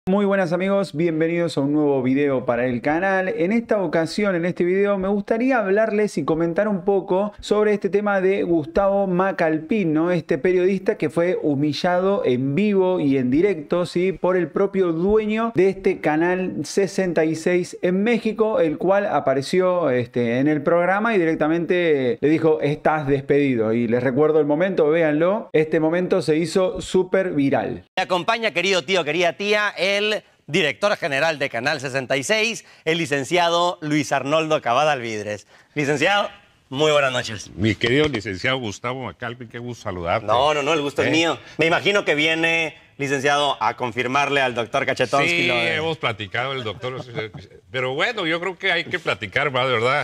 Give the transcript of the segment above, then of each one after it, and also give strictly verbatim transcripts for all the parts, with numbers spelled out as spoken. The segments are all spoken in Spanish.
Muy buenas amigos, bienvenidos a un nuevo video para el canal. En esta ocasión, en este video, me gustaría hablarles y comentar un poco sobre este tema de Gustavo Macalpín, ¿no? Este periodista que fue humillado en vivo y en directo, ¿sí? Por el propio dueño de este canal sesenta y seis en México, el cual apareció este, en el programa y directamente le dijo: estás despedido. Y les recuerdo el momento, véanlo. Este momento se hizo súper viral. Me acompaña, querido tío, querida tía, el director general de Canal sesenta y seis, el licenciado Luis Arnoldo Cavada Alvidres. Licenciado, muy buenas noches. Mi querido licenciado Gustavo Macalpín, qué gusto saludarte. No, no, no, el gusto ¿Eh? es mío. Me imagino que viene, licenciado, a confirmarle al doctor Cachetonsky. Sí, lo de... hemos platicado el doctor. Pero bueno, yo creo que hay que platicar más, de verdad.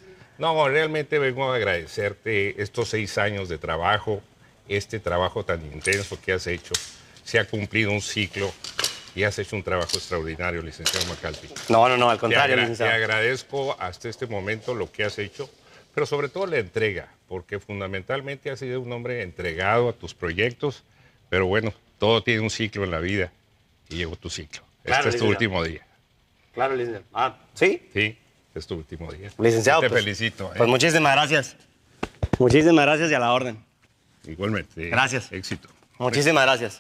No, realmente vengo a agradecerte estos seis años de trabajo, este trabajo tan intenso que has hecho. Se ha cumplido un ciclo y has hecho un trabajo extraordinario, licenciado Macalpín. No, no, no, al contrario, te, agra licenciado. te agradezco hasta este momento lo que has hecho, pero sobre todo la entrega, porque fundamentalmente has sido un hombre entregado a tus proyectos, pero bueno, todo tiene un ciclo en la vida y llegó tu ciclo. Claro, este es tu último día. Claro, licenciado. Ah, ¿sí? Sí, es tu último día. Licenciado, te pues, felicito. ¿eh? Pues muchísimas gracias. Muchísimas gracias y a la orden. Igualmente. Gracias. Éxito. Muchísimas gracias.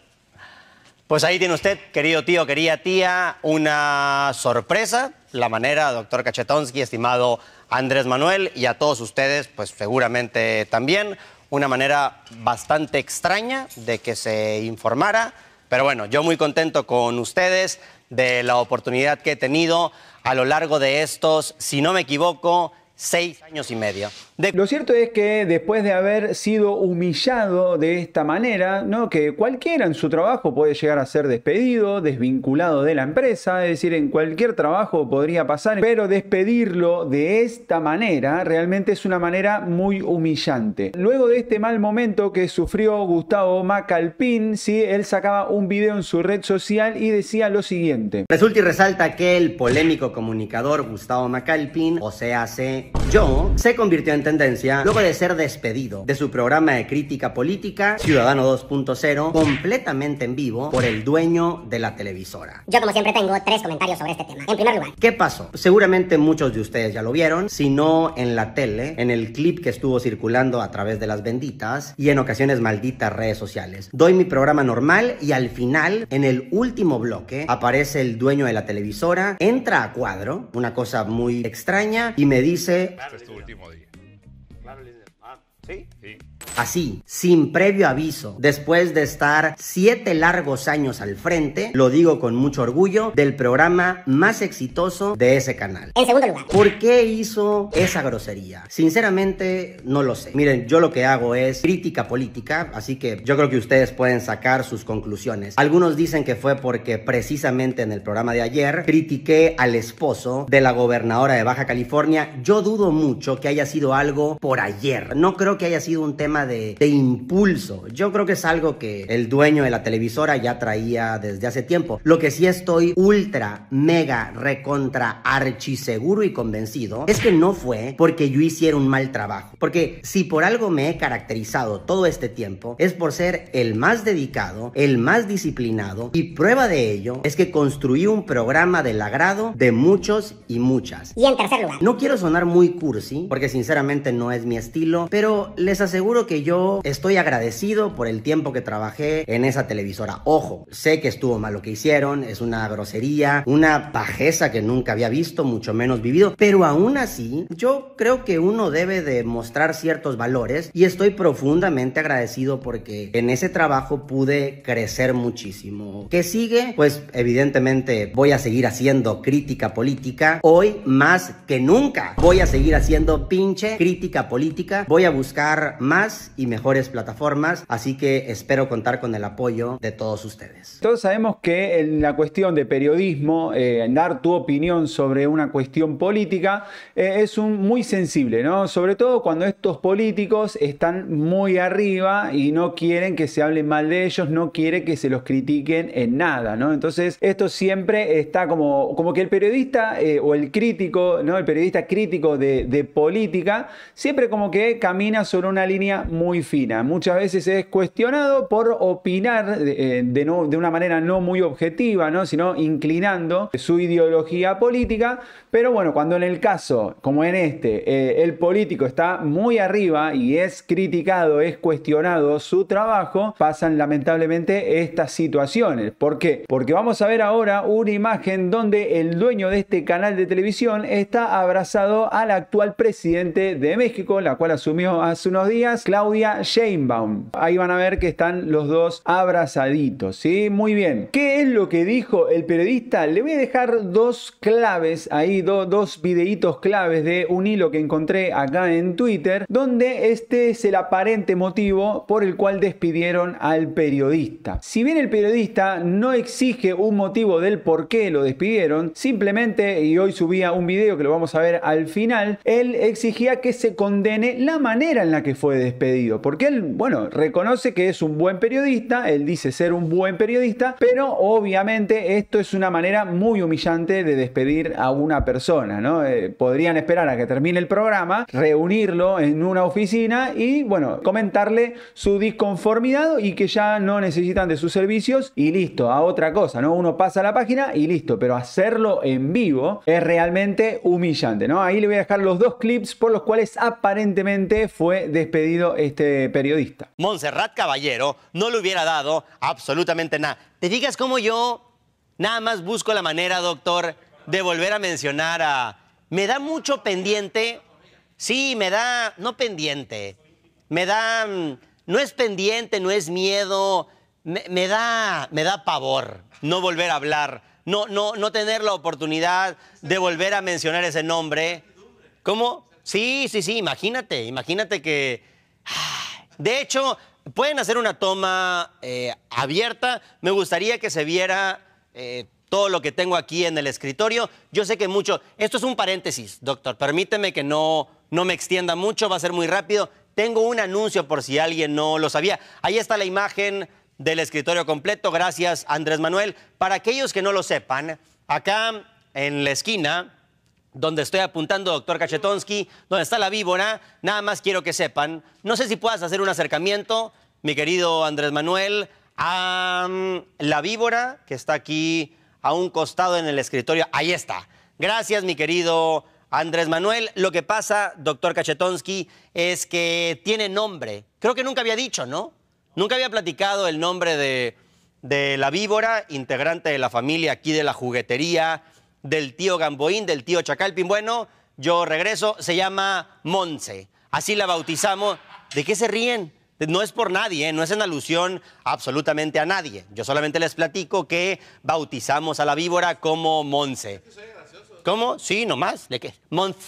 Pues ahí tiene usted, querido tío, querida tía, una sorpresa. La manera, doctor Cachetonsky, estimado Andrés Manuel, y a todos ustedes, pues seguramente también, una manera bastante extraña de que se informara. Pero bueno, yo muy contento con ustedes de la oportunidad que he tenido a lo largo de estos, si no me equivoco, seis años y medio. De... Lo cierto es que después de haber sido humillado de esta manera, ¿no? Que cualquiera en su trabajo puede llegar a ser despedido, desvinculado de la empresa, es decir, en cualquier trabajo podría pasar, pero despedirlo de esta manera realmente es una manera muy humillante. Luego de este mal momento que sufrió Gustavo Macalpín, ¿sí? Él sacaba un video en su red social y decía lo siguiente. Resulta y resalta que el polémico comunicador Gustavo Macalpín, o sea, hace yo, se convirtió en tendencia luego de ser despedido de su programa de crítica política Ciudadano dos punto cero, completamente en vivo por el dueño de la televisora. Yo, como siempre, tengo tres comentarios sobre este tema. En primer lugar, ¿qué pasó? Seguramente muchos de ustedes ya lo vieron, si no en la tele, en el clip que estuvo circulando a través de las benditas y en ocasiones malditas redes sociales. Doy mi programa normal y al final, en el último bloque, aparece el dueño de la televisora, entra a cuadro, una cosa muy extraña, y me dice: Este es tu último día. Claro, licenciado. Ah, ¿sí? Sí. así, sin previo aviso, después de estar siete largos años al frente, lo digo con mucho orgullo, del programa más exitoso de ese canal. en segundo lugar, ¿Por qué hizo esa grosería? Sinceramente, no lo sé. Miren, yo lo que hago es crítica política, así que yo creo que ustedes pueden sacar sus conclusiones. Algunos dicen que fue porque precisamente en el programa de ayer critiqué al esposo de la gobernadora de Baja California. Yo dudo mucho que haya sido algo por ayer. No creo que haya sido un tema de, de impulso. Yo creo que es algo que el dueño de la televisora ya traía desde hace tiempo. Lo que sí estoy ultra, mega, recontra, archiseguro y convencido es que no fue porque yo hiciera un mal trabajo. Porque si por algo me he caracterizado todo este tiempo es por ser el más dedicado, el más disciplinado, y prueba de ello es que construí un programa del agrado de muchos y muchas. y en tercer lugar, No quiero sonar muy cursi, porque sinceramente no es mi estilo, pero les aseguro que yo estoy agradecido por el tiempo que trabajé en esa televisora. Ojo, sé que estuvo mal lo que hicieron, es una grosería, una bajeza que nunca había visto, mucho menos vivido, pero aún así, yo creo que uno debe de mostrar ciertos valores y estoy profundamente agradecido porque en ese trabajo pude crecer muchísimo. ¿Qué sigue? Pues evidentemente voy a seguir haciendo crítica política, hoy más que nunca voy a seguir haciendo pinche crítica política, voy a buscar más y mejores plataformas, así que espero contar con el apoyo de todos ustedes. Todos sabemos que en la cuestión de periodismo, eh, dar tu opinión sobre una cuestión política eh, es un, muy sensible, ¿no? Sobre todo cuando estos políticos están muy arriba y no quieren que se hable mal de ellos, no quieren que se los critiquen en nada, ¿no? Entonces esto siempre está como, como que el periodista eh, o el crítico, ¿no? El periodista crítico de, de política siempre como que camina sobre una línea línea muy fina. Muchas veces es cuestionado por opinar de, de, no, de una manera no muy objetiva, ¿no? Sino inclinando su ideología política. Pero bueno, cuando en el caso, como en este, eh, el político está muy arriba y es criticado, es cuestionado su trabajo, pasan lamentablemente estas situaciones. ¿Por qué? Porque vamos a ver ahora una imagen donde el dueño de este canal de televisión está abrazado al actual presidente de México, la cual asumió hace unos días, Claudia Sheinbaum. Ahí van a ver que están los dos abrazaditos, ¿sí? Muy bien. ¿Qué es lo que dijo el periodista? Le voy a dejar dos claves ahí, do, dos videitos claves de un hilo que encontré acá en Twitter, donde este es el aparente motivo por el cual despidieron al periodista. Si bien el periodista no exige un motivo del por qué lo despidieron, simplemente, y hoy subía un video que lo vamos a ver al final, él exigía que se condene la manera en la que fue despedido, porque él, bueno, reconoce que es un buen periodista, él dice ser un buen periodista, pero obviamente esto es una manera muy humillante de despedir a una persona, ¿no? Eh, podrían esperar a que termine el programa, reunirlo en una oficina y, bueno, comentarle su disconformidad y que ya no necesitan de sus servicios y listo, a otra cosa, ¿no? Uno pasa a la página y listo, pero hacerlo en vivo es realmente humillante, ¿no? Ahí le voy a dejar los dos clips por los cuales aparentemente fue despedido este periodista. Montserrat Caballero no le hubiera dado absolutamente nada. ¿Te fijas cómo yo nada más busco la manera, doctor, de volver a mencionar a... Me da mucho pendiente, sí, me da, no pendiente, me da, no es pendiente, no es miedo, me, me da, me da pavor no volver a hablar, no, no, no tener la oportunidad de volver a mencionar ese nombre. ¿Cómo? Sí, sí, sí, imagínate, imagínate que... De hecho, pueden hacer una toma eh, abierta, me gustaría que se viera... Eh, todo lo que tengo aquí en el escritorio. Yo sé que mucho... Esto es un paréntesis, doctor. Permíteme que no, no me extienda mucho, va a ser muy rápido. Tengo un anuncio por si alguien no lo sabía. Ahí está la imagen del escritorio completo. Gracias, Andrés Manuel. Para aquellos que no lo sepan, acá en la esquina, donde estoy apuntando, doctor Cachetonsky, donde está la víbora, nada más quiero que sepan, no sé si puedas hacer un acercamiento, mi querido Andrés Manuel, a um, la víbora que está aquí a un costado en el escritorio. Ahí está. Gracias, mi querido Andrés Manuel. Lo que pasa, doctor Cachetonsky, es que tiene nombre. Creo que nunca había dicho, ¿no? Nunca había platicado el nombre de, de la víbora, integrante de la familia aquí de la juguetería, del tío Gamboín, del tío Chacalpin. Bueno, yo regreso. Se llama Monse. Así la bautizamos. ¿De qué se ríen? No es por nadie, ¿eh? No es en alusión absolutamente a nadie. Yo solamente les platico que bautizamos a la víbora como Monse. ¿Cómo? Sí, nomás. ¿De qué? Monse.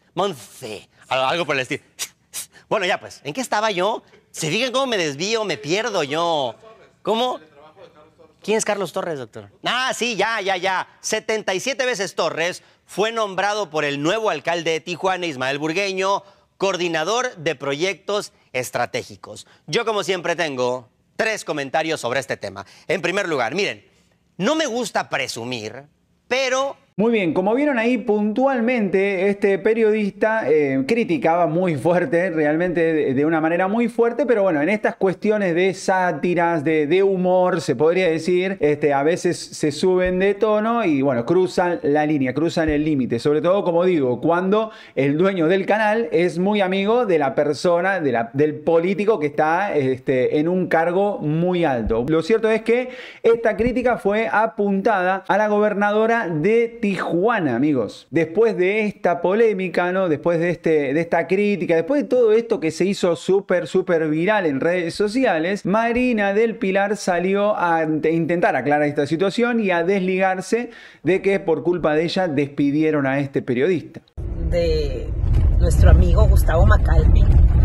Monse. Algo por el estilo. Bueno, ya pues, ¿en qué estaba yo? ¿Se fijan cómo me desvío, me pierdo yo? ¿Cómo? ¿Quién es Carlos Torres, doctor? Ah, sí, ya, ya, ya. setenta y siete veces Torres fue nombrado por el nuevo alcalde de Tijuana, Ismael Burgueño, coordinador de proyectos estratégicos. Yo, como siempre, tengo tres comentarios sobre este tema. En primer lugar, miren, no me gusta presumir, pero... Muy bien, como vieron ahí puntualmente, este periodista eh, criticaba muy fuerte, realmente de, de una manera muy fuerte, pero bueno, en estas cuestiones de sátiras, de, de humor, se podría decir, este, a veces se suben de tono y bueno, cruzan la línea, cruzan el límite, sobre todo, como digo, cuando el dueño del canal es muy amigo de la persona, de la, del político que está este, en un cargo muy alto. Lo cierto es que esta crítica fue apuntada a la gobernadora de Tijuana, amigos. Después de esta polémica, ¿no? Después de, este, de esta crítica, después de todo esto que se hizo súper, súper viral en redes sociales, Marina del Pilar salió a intentar aclarar esta situación y a desligarse de que por culpa de ella despidieron a este periodista. De nuestro amigo Gustavo Macalpi.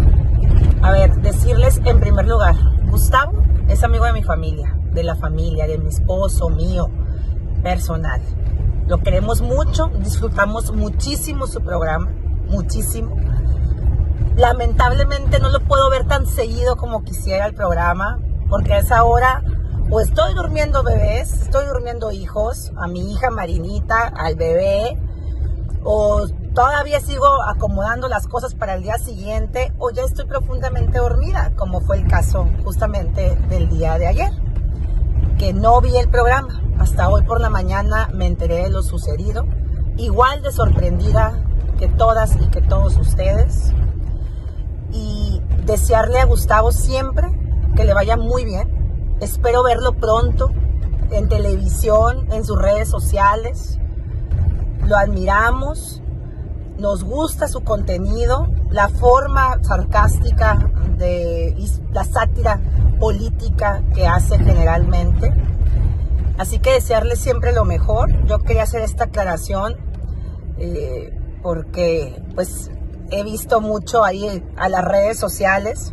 A ver, decirles en primer lugar, Gustavo es amigo de mi familia, de la familia, de mi esposo, mío, personal. Lo queremos mucho, disfrutamos muchísimo su programa, muchísimo. Lamentablemente no lo puedo ver tan seguido como quisiera el programa, porque a esa hora o estoy durmiendo bebés, estoy durmiendo hijos, a mi hija Marinita, al bebé, o todavía sigo acomodando las cosas para el día siguiente o ya estoy profundamente dormida, como fue el caso justamente del día de ayer, que no vi el programa. Hasta hoy por la mañana me enteré de lo sucedido, igual de sorprendida que todas y que todos ustedes. Y desearle a Gustavo siempre que le vaya muy bien. Espero verlo pronto en televisión, en sus redes sociales. Lo admiramos, nos gusta su contenido, la forma sarcástica de la sátira política que hace generalmente. Así que desearle siempre lo mejor. Yo quería hacer esta aclaración eh, porque pues he visto mucho ahí a las redes sociales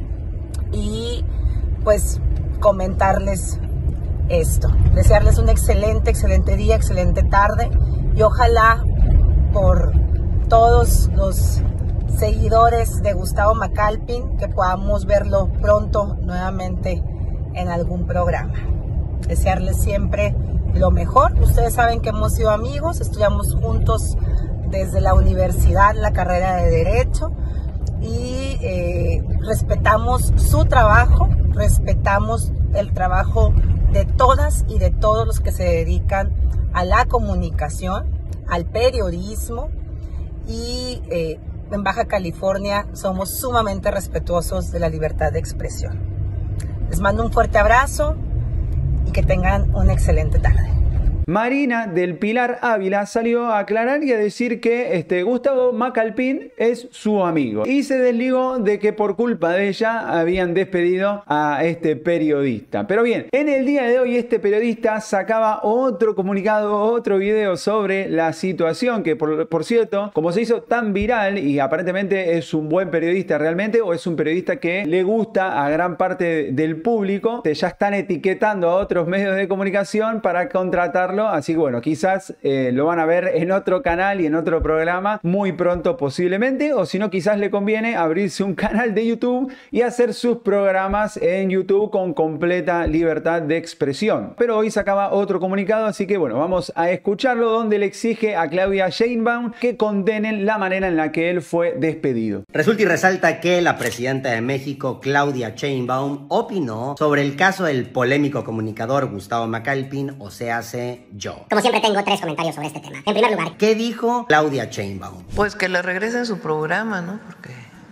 y pues comentarles esto. Desearles un excelente, excelente día, excelente tarde y ojalá por todos los seguidores de Gustavo Macalpin que podamos verlo pronto nuevamente en algún programa. Desearles siempre lo mejor. Ustedes saben que hemos sido amigos, estudiamos juntos desde la universidad, la carrera de Derecho, y eh, respetamos su trabajo, respetamos el trabajo de todas y de todos los que se dedican a la comunicación, al periodismo, y eh, en Baja California somos sumamente respetuosos de la libertad de expresión. Les mando un fuerte abrazo y que tengan una excelente tarde. Marina del Pilar Ávila salió a aclarar y a decir que este, Gustavo Macalpin es su amigo y se desligó de que por culpa de ella habían despedido a este periodista. Pero bien, en el día de hoy este periodista sacaba otro comunicado, otro video sobre la situación que por, por cierto, como se hizo tan viral y aparentemente es un buen periodista realmente, o es un periodista que le gusta a gran parte del público, ya están etiquetando a otros medios de comunicación para contratarlo. Así que bueno, quizás eh, lo van a ver en otro canal y en otro programa muy pronto posiblemente, o si no quizás le conviene abrirse un canal de YouTube y hacer sus programas en YouTube con completa libertad de expresión. Pero hoy sacaba otro comunicado, así que bueno, vamos a escucharlo, donde le exige a Claudia Sheinbaum que condenen la manera en la que él fue despedido. Resulta y resalta que la presidenta de México, Claudia Sheinbaum, opinó sobre el caso del polémico comunicador Gustavo Macalpin, o sea, hace yo. Como siempre tengo tres comentarios sobre este tema. En primer lugar, ¿qué dijo Claudia Sheinbaum? Pues que le regrese a su programa, ¿no? Porque...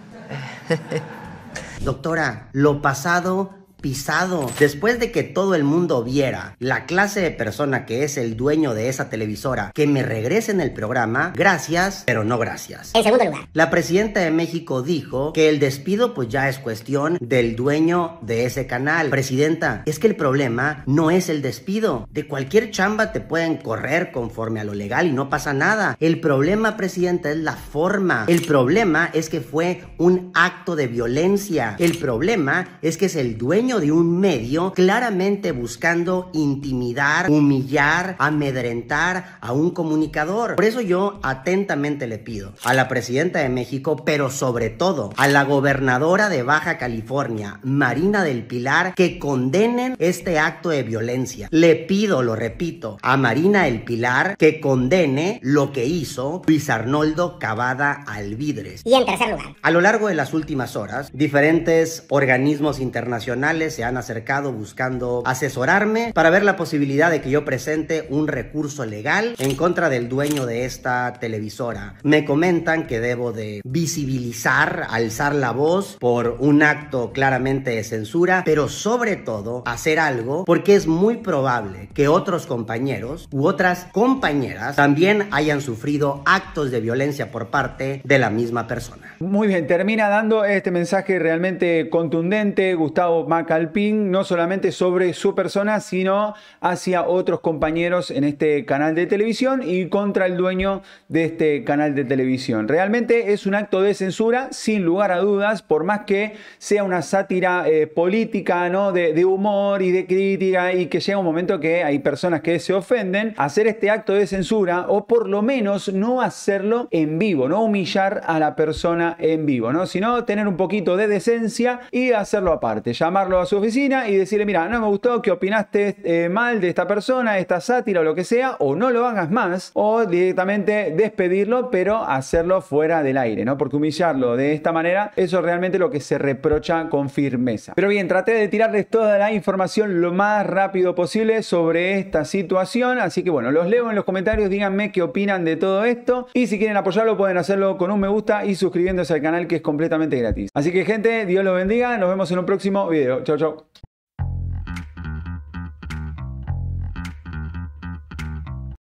Doctora, lo pasado... pisado. Después de que todo el mundo viera la clase de persona que es el dueño de esa televisora, que me regrese en el programa, gracias, pero no gracias. En segundo lugar, la presidenta de México dijo que el despido pues ya es cuestión del dueño de ese canal. Presidenta, es que el problema no es el despido. De cualquier chamba te pueden correr conforme a lo legal y no pasa nada. El problema, presidenta, es la forma. El problema es que fue un acto de violencia. El problema es que es el dueño de un medio claramente buscando intimidar, humillar, amedrentar a un comunicador. Por eso yo atentamente le pido a la presidenta de México, pero sobre todo a la gobernadora de Baja California, Marina del Pilar, que condenen este acto de violencia. Le pido, lo repito, a Marina del Pilar que condene lo que hizo Luis Arnoldo Cavada Alvidres. Y en tercer lugar, a lo largo de las últimas horas, diferentes organismos internacionales se han acercado buscando asesorarme para ver la posibilidad de que yo presente un recurso legal en contra del dueño de esta televisora. Me comentan que debo de visibilizar, alzar la voz por un acto claramente de censura, pero sobre todo hacer algo porque es muy probable que otros compañeros u otras compañeras también hayan sufrido actos de violencia por parte de la misma persona. Muy bien, termina dando este mensaje realmente contundente Gustavo Macalpin, no solamente sobre su persona, sino hacia otros compañeros en este canal de televisión y contra el dueño de este canal de televisión. Realmente es un acto de censura, sin lugar a dudas, por más que sea una sátira eh, política, ¿no? de, de humor y de crítica, y que llega un momento que hay personas que se ofenden. Hacer este acto de censura, o por lo menos no hacerlo en vivo, no humillar a la persona en vivo, ¿no? Sino tener un poquito de decencia y hacerlo aparte, llamarlo llamarlo a su oficina y decirle, mira, no me gustó que opinaste eh, mal de esta persona, esta sátira o lo que sea, o no lo hagas más, o directamente despedirlo, pero hacerlo fuera del aire, ¿no? Porque humillarlo de esta manera, eso es realmente lo que se reprocha con firmeza. Pero bien, traté de tirarles toda la información lo más rápido posible sobre esta situación, así que bueno, los leo en los comentarios, díganme qué opinan de todo esto, y si quieren apoyarlo pueden hacerlo con un me gusta y suscribiéndose al canal, que es completamente gratis. Así que gente, Dios los bendiga, nos vemos en un próximo video. Chau, chau.